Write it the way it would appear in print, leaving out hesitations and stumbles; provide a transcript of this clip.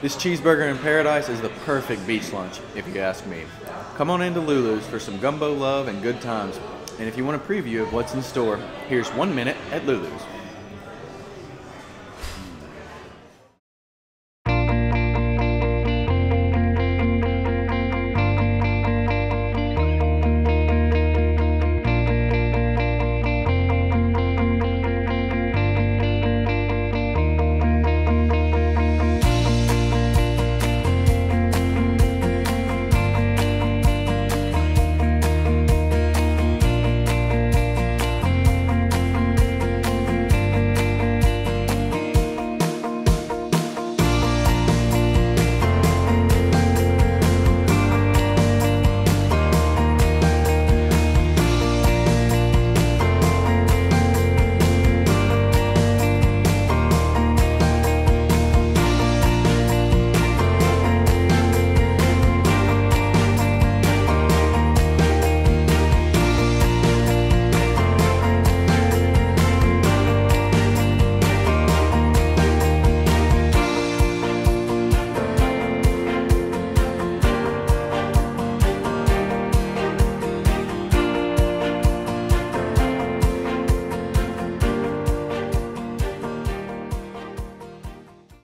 This cheeseburger in paradise is the perfect beach lunch, if you ask me. Come on into Lulu's for some gumbo love and good times. And if you want a preview of what's in store, here's 1 minute at Lulu's.